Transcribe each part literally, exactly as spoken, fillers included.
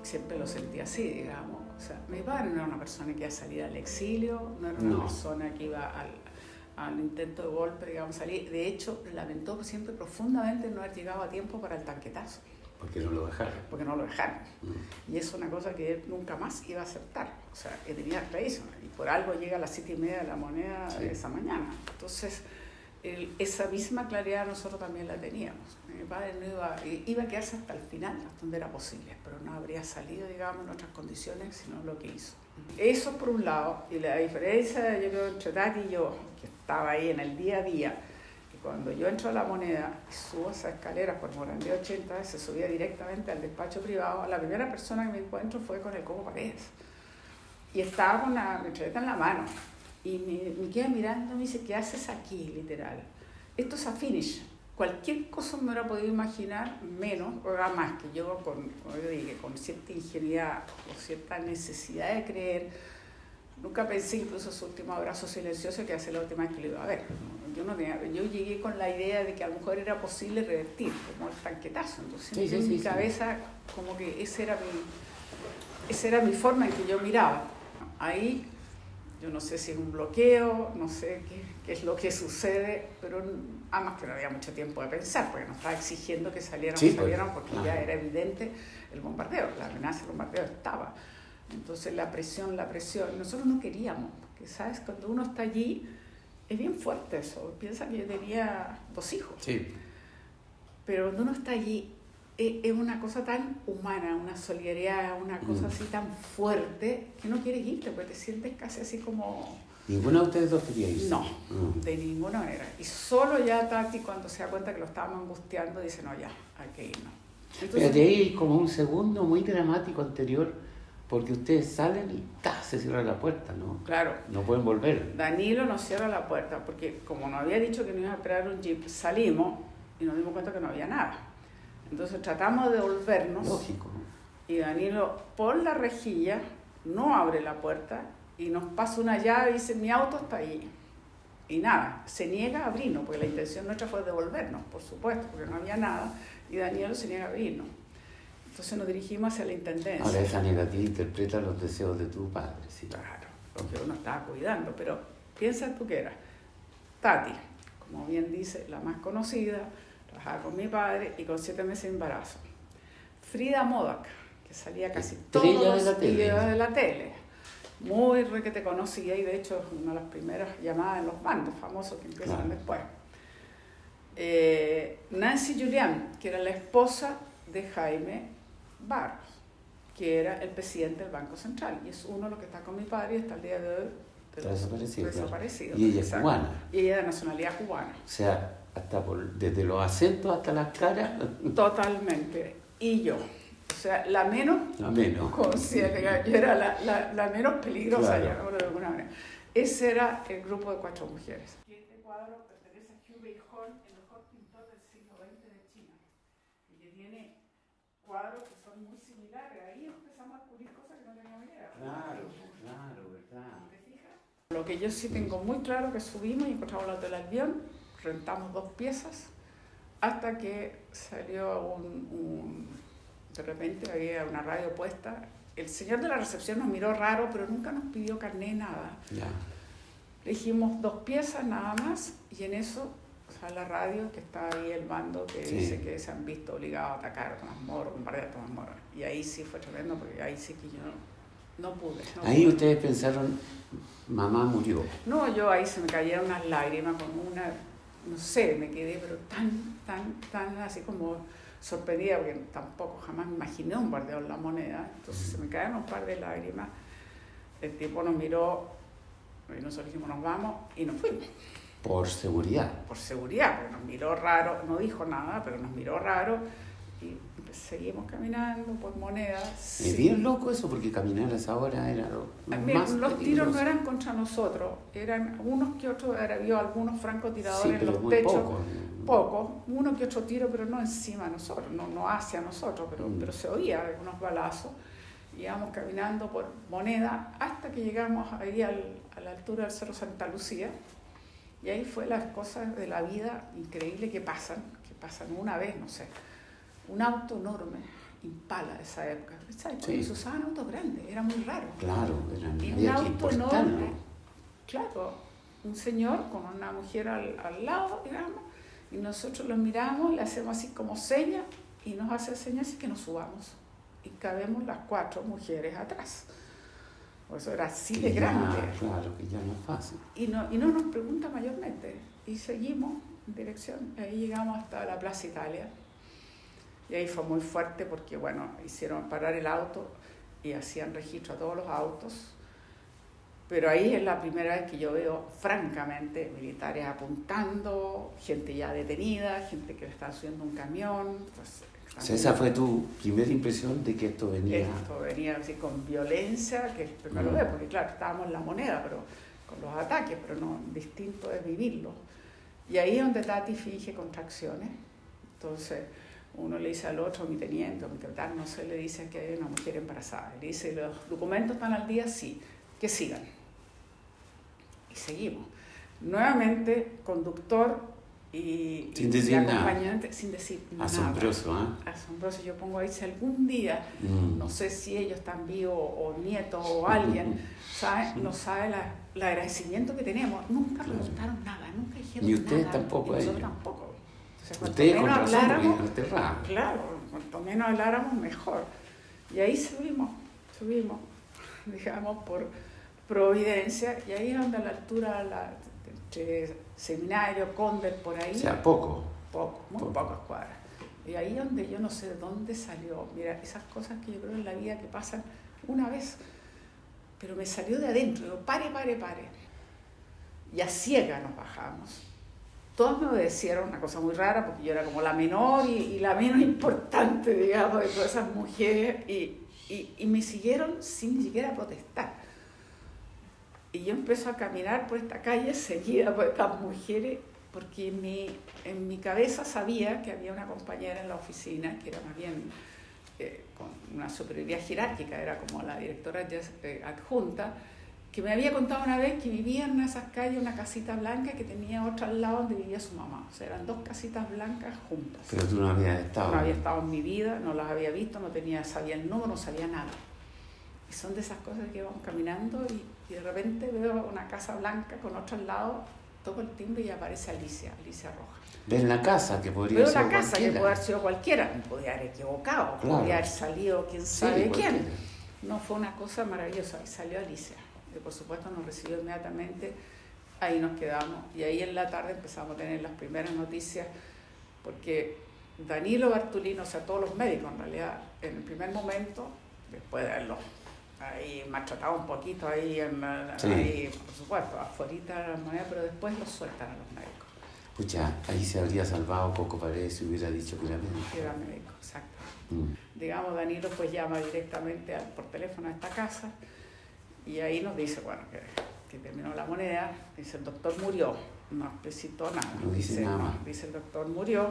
siempre lo sentí así, digamos. O sea, mi padre no era una persona que iba a salir al exilio, no era una No. persona que iba al, al intento de golpe, digamos, salir. De hecho, lamentó siempre profundamente no haber llegado a tiempo para el tanquetazo. Porque no lo dejaron. Porque no lo dejaron. Mm. Y es una cosa que él nunca más iba a aceptar. O sea, que tenía clarísimo. Y por algo llega a las siete y media de la Moneda sí. esa mañana. Entonces, el, esa misma claridad nosotros también la teníamos. Mi padre no iba, iba a quedarse hasta el final, hasta donde era posible, pero no habría salido, digamos, en otras condiciones, sino lo que hizo. Eso por un lado. Y la diferencia, yo creo, entre Tati y yo, que estaba ahí en el día a día, cuando yo entro a la Moneda y subo esas escaleras por Morandé ochenta, se subía directamente al despacho privado, la primera persona que me encuentro fue con el Coco Paredes. Y estaba con la metralleta en la mano. Y me, me queda mirando y me dice, ¿qué haces aquí, literal? Esto es a finish. Cualquier cosa me hubiera podido imaginar, menos, o más, que yo, con, como yo dije, con cierta ingenuidad o cierta necesidad de creer, nunca pensé, incluso su último abrazo silencioso, que hace la última vez que lo iba a ver. Yo, no tenía, yo llegué con la idea de que a lo mejor era posible revertir, como el tanquetazo. Entonces, sí, sí, en sí, mi sí. cabeza, como que esa era, mi, esa era mi forma en que yo miraba. Ahí, yo no sé si es un bloqueo, no sé qué, qué es lo que sucede, pero además que no había mucho tiempo de pensar, porque nos estaba exigiendo que salieran sí, o salieran, pues, porque ah. ya era evidente el bombardeo, la amenaza del bombardeo estaba. Entonces la presión, la presión, nosotros no queríamos, porque sabes, cuando uno está allí, es bien fuerte eso. Piensa que yo tenía dos hijos, sí. pero cuando uno está allí, es, es una cosa tan humana, una solidaridad, una cosa mm. así tan fuerte, que no quieres irte, porque te sientes casi así como... ¿Ninguna de ustedes dos quería irse? No, mm. de ninguna manera. Y solo ya Tati, cuando se da cuenta que lo estábamos angustiando, dice, no, ya, hay que irnos. Entonces, pero de ahí como un segundo muy dramático anterior, porque ustedes salen y ¡ta! Se cierra la puerta, ¿no? Claro. No pueden volver. Danilo nos cierra la puerta, porque como nos había dicho que nos iba a esperar un jeep, salimos y nos dimos cuenta que no había nada. Entonces tratamos de devolvernos. Lógico. Y Danilo, por la rejilla, no abre la puerta y nos pasa una llave y dice, mi auto está ahí. Y nada, se niega a abrirnos, porque la intención nuestra fue devolvernos, por supuesto, porque no había nada, y Danilo se niega a abrirnos. Entonces nos dirigimos hacia la intendencia. Ahora esa negativa interpreta los deseos de tu padre, sí. Claro, porque uno estaba cuidando, pero piensa tú que era Tati, como bien dice, la más conocida, trabajaba con mi padre y con siete meses de embarazo. Frida Modak, que salía casi Estrella todos de la los tele. videos de la tele, muy requete conocida y de hecho una de las primeras llamadas en los bandos famosos que empiezan claro. después. Eh, Nancy Julián, que era la esposa de Jaime Barros, que era el presidente del Banco Central, y es uno de los que está con mi padre y hasta el día de hoy de los desaparecido, desaparecido. Y ella es cubana. Y ella de nacionalidad cubana. O sea, hasta por, desde los acentos hasta las caras. Totalmente. Y yo. O sea, la menos, la menos. consciente, yo era la, la, la menos peligrosa, claro. ya, de alguna manera. Ese era el grupo de cuatro mujeres. Este cuadro pertenece a Hubei Hall, el mejor pintor del siglo veinte de China, y que tiene cuadros que son muy similares. Ahí empezamos a descubrir cosas que no teníamos idea. Claro, claro, verdad. ¿Te fijas? Lo que yo sí tengo muy claro que subimos y encontramos el hotel avión, rentamos dos piezas, hasta que salió un... un de repente había una radio puesta. El señor de la recepción nos miró raro, pero nunca nos pidió carné, nada. Yeah. Le dijimos dos piezas nada más, y en eso, o sea, la radio, que está ahí el bando, que sí. dice que se han visto obligados a atacar a Tomás Moro, bombardear a Tomás Moro. Y ahí sí fue tremendo, porque ahí sí que yo no, no pude. No ahí pude. Ustedes pensaron, mamá murió. No, yo ahí se me cayeron unas lágrimas, como una, no sé, me quedé, pero tan, tan, tan así como... sorprendida, porque tampoco jamás me imaginé un bombardeo en la Moneda. Entonces se me cayeron un par de lágrimas, el tipo nos miró y nosotros dijimos nos vamos y nos fuimos. Por seguridad. Por seguridad, porque nos miró raro, no dijo nada, pero nos miró raro y seguimos caminando por Moneda. Es sí. bien loco eso, porque caminar a esa hora era lo Mira, más los peligroso. tiros no eran contra nosotros, eran unos que otros, había algunos francotiradores sí, en los muy techos. Poco. Poco, uno que otro tiro, pero no encima de nosotros, no, no hacia nosotros, pero, mm. pero se oía algunos balazos. Íbamos caminando por Moneda hasta que llegamos ahí al, a la altura del Cerro Santa Lucía, y ahí fue las cosas de la vida increíbles que pasan, que pasan una vez, no sé, un auto enorme, Impala de esa época. ¿Sabes? Sí. Se usaban autos grandes, era muy raro. Claro, eran, Y un había que auto importarlo. enorme, claro, un señor con una mujer al, al lado, digamos, y nosotros lo miramos, le hacemos así como señas y nos hace señas y que nos subamos. Y cabemos las cuatro mujeres atrás. Por eso era así Que de ya, grande. claro, que ya no es fácil. Y no, y no nos pregunta mayormente. Y seguimos en dirección. Ahí llegamos hasta la Plaza Italia. Y ahí fue muy fuerte porque, bueno, hicieron parar el auto y hacían registro a todos los autos. Pero ahí es la primera vez que yo veo, francamente, militares apuntando, gente ya detenida, gente que le está subiendo un camión. Pues, o sea, esa fue tu primera impresión de que esto venía... Esto venía así con violencia, que es el primero Mm. vez, porque claro, estábamos en la moneda, pero con los ataques, pero no, distinto es vivirlo. Y ahí es donde Tati finge contracciones. Entonces, uno le dice al otro, mi teniente o mi capitán, no sé, le dice que hay una mujer embarazada. Le dice, ¿los documentos están al día? Sí, que sigan. Y seguimos. Nuevamente, conductor y, sin y decir acompañante, nada. sin decir Asombroso, nada. ¿eh? Asombroso. Yo pongo ahí, si algún día, mm. no sé si ellos están vivos o nietos o alguien, ¿sabe? No sabe la, el agradecimiento que tenemos. Nunca Claro. preguntaron nada, nunca dijeron Ni ustedes nada. tampoco Y a nosotros ellos. tampoco. Entonces, cuanto Ustedes con menos razón, porque habláramos, nos aterraban. claro, cuanto menos habláramos, mejor. Y ahí subimos, subimos, digamos, por Providencia, y ahí es donde a la altura, la, entre Seminario, Cóndor, por ahí, O sea, poco. poco, muy poco. pocas cuadras. Y ahí es donde yo no sé de dónde salió, mira, esas cosas que yo creo en la vida que pasan una vez, pero me salió de adentro, digo, pare, pare, pare. Y a ciega nos bajamos. Todos me obedecieron, una cosa muy rara, porque yo era como la menor y, y la menos importante, digamos, de todas esas mujeres, y, y, y me siguieron sin ni siquiera protestar. Y yo empiezo a caminar por esta calle seguida por estas mujeres, porque en mi, en mi cabeza sabía que había una compañera en la oficina, que era más bien eh, con una superioridad jerárquica, era como la directora eh, adjunta, que me había contado una vez que vivía en esas calles una casita blanca que tenía otra al lado donde vivía su mamá. O sea, eran dos casitas blancas juntas. Pero tú no habías estado. No había estado en mi vida, no las había visto, no tenía, sabía el número, no sabía nada. Y son de esas cosas que vamos caminando y, y de repente veo una casa blanca con otra al lado, toco el timbre y aparece Alicia, Alicia Roja. Ves la casa, que podría Veo ser la casa, cualquiera. que puede haber sido cualquiera, me podía haber equivocado, Claro. podía haber salido quién Sí, sabe cualquiera. quién. No, fue una cosa maravillosa, y salió Alicia. Y por supuesto nos recibió inmediatamente, ahí nos quedamos. Y ahí en la tarde empezamos a tener las primeras noticias, porque Danilo Bartolino, o sea, todos los médicos en realidad, en el primer momento, después de haberlo ahí maltratado un poquito, ahí, en, Sí. ahí por supuesto, afuera de la moneda, pero después los sueltan a los médicos. Pucha, ahí se habría salvado Coco Paredes si hubiera dicho que era médico. Que era médico, exacto. Mm. Digamos, Danilo pues llama directamente al, por teléfono a esta casa y ahí nos dice, bueno, que, que terminó la moneda, dice el doctor murió, no explicitó nada. No dice nada más. Dice el doctor murió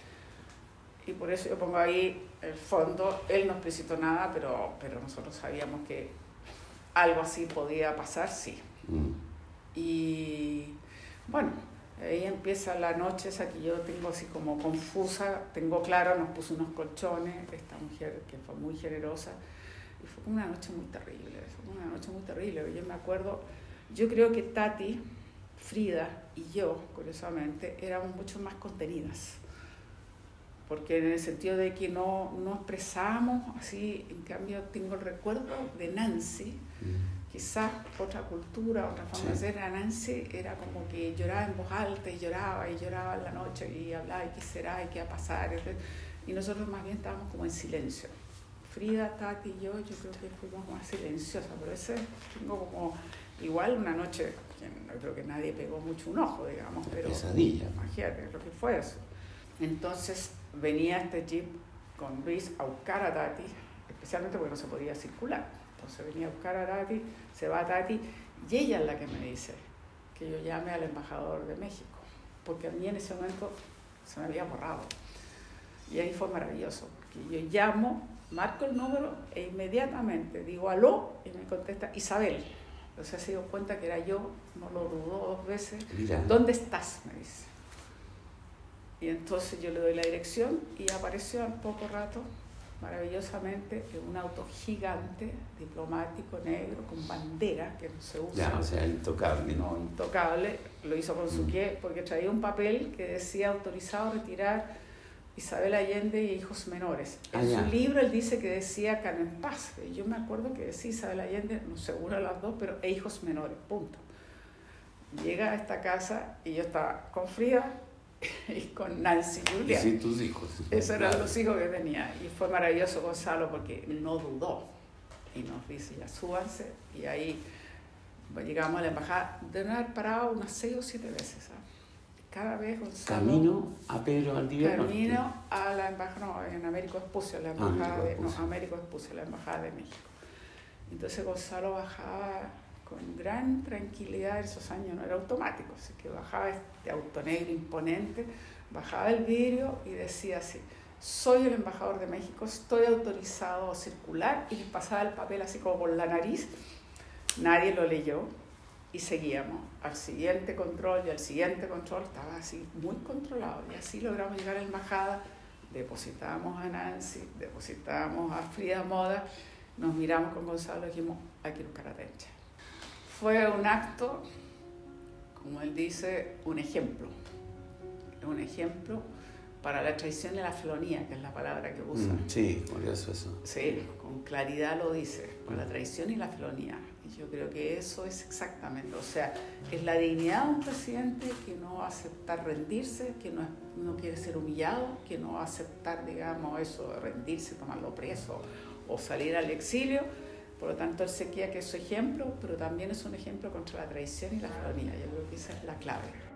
y por eso yo pongo ahí el fondo, él no explicitó nada, pero, pero nosotros sabíamos que algo así podía pasar, sí. Mm. Y bueno, ahí empieza la noche esa que yo tengo así como confusa, tengo claro, nos puso unos colchones, esta mujer que fue muy generosa, y fue como una noche muy terrible, fue como una noche muy terrible, yo me acuerdo, yo creo que Tati, Frida y yo, curiosamente, éramos mucho más contenidas, porque en el sentido de que no, no expresábamos así, en cambio tengo el recuerdo de Nancy, Mm. quizás otra cultura, otra forma de Sí. ser. A Nancy era como que lloraba en voz alta y lloraba y lloraba en la noche y hablaba y qué será y qué va a pasar. Y nosotros más bien estábamos como en silencio. Frida, Tati y yo, yo creo que fuimos más silenciosas, pero ese tengo como igual una noche, que no creo que nadie pegó mucho un ojo, digamos, pero Pesadilla. imagínate lo que fue eso. Entonces venía este jeep con Luis a buscar a Tati, especialmente porque no se podía circular. Entonces venía a buscar a Tati, se va a Tati, y ella es la que me dice que yo llame al embajador de México, porque a mí en ese momento se me había borrado. Y ahí fue maravilloso, porque yo llamo, marco el número e inmediatamente digo aló y me contesta Isabel. Entonces se dio cuenta que era yo, no lo dudó dos veces. Mira. ¿Dónde estás? Me dice. Y entonces yo le doy la dirección y apareció al poco rato maravillosamente en un auto gigante, diplomático, negro, con bandera, que no se usa. Ya, o sea, intocable. No, intocable. Lo hizo con su pie, porque traía un papel que decía autorizado a retirar Isabel Allende y hijos menores. En ah, su libro él dice que decía Can en paz. Yo me acuerdo que decía Isabel Allende, no seguro las dos, pero e hijos menores, punto. Llega a esta casa y yo estaba con Frida y con Nancy y Julia. Y sí, tus hijos. Esos eran los hijos que tenía. Y fue maravilloso Gonzalo porque no dudó. Y nos dice, ya súbanse. Y ahí pues, llegamos a la embajada. De no haber parado unas seis o siete veces. ¿sabes? Cada vez Gonzalo... Camino a Pedro Valdivia. Camino a la embajada, no, en Américo Vespucio, la embajada ah, de, no, Américo Vespucio, la embajada de México. Entonces Gonzalo bajaba con gran tranquilidad, en esos años no era automático, así que bajaba este auto negro imponente, bajaba el vidrio y decía así, soy el embajador de México, estoy autorizado a circular, y les pasaba el papel así como por la nariz, nadie lo leyó y seguíamos al siguiente control y al siguiente control, estaba así muy controlado y así logramos llegar a la embajada, depositamos a Nancy, depositamos a Frida Moda, nos miramos con Gonzalo y dijimos, hay que ir a buscar a Tencha. Fue un acto, como él dice, un ejemplo. Un ejemplo para la traición y la felonía, que es la palabra que usa. Mm, sí, curioso eso. Sí, con claridad lo dice, para la traición y la felonía. Y yo creo que eso es exactamente, o sea, es la dignidad de un presidente que no va a aceptar rendirse, que no, no quiere ser humillado, que no va a aceptar, digamos, eso de rendirse, tomarlo preso o salir al exilio. Por lo tanto, él se queda que es su ejemplo, pero también es un ejemplo contra la traición y la felonía. Yo creo que esa es la clave.